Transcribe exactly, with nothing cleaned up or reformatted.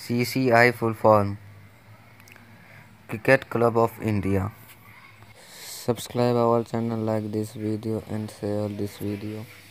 C C I full form Cricket Club of India. Subscribe our channel, like this video and share this video.